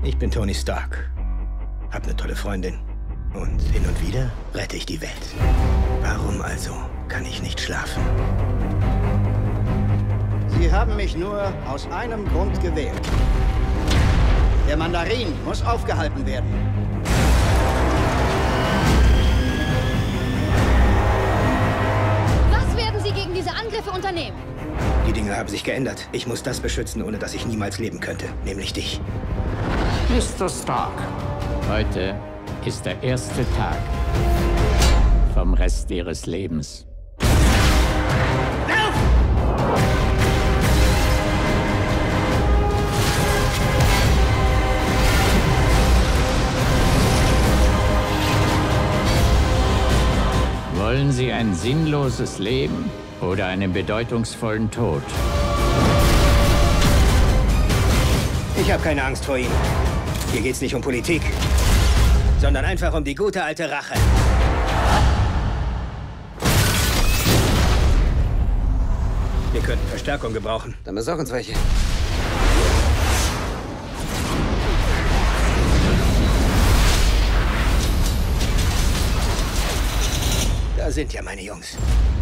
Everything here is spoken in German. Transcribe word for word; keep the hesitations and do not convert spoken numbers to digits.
Ich bin Tony Stark. Hab eine tolle Freundin. Und hin und wieder rette ich die Welt. Warum also kann ich nicht schlafen? Sie haben mich nur aus einem Grund gewählt. Der Mandarin muss aufgehalten werden. Was werden Sie gegen diese Angriffe unternehmen? Die Dinge haben sich geändert. Ich muss das beschützen, ohne dass ich niemals leben könnte. Nämlich dich. Mister Stark, heute ist der erste Tag vom Rest Ihres Lebens. Lauf! Wollen Sie ein sinnloses Leben oder einen bedeutungsvollen Tod? Ich habe keine Angst vor ihm. Hier geht's nicht um Politik, sondern einfach um die gute alte Rache. Wir könnten Verstärkung gebrauchen. Dann besorg uns welche. Da sind ja meine Jungs.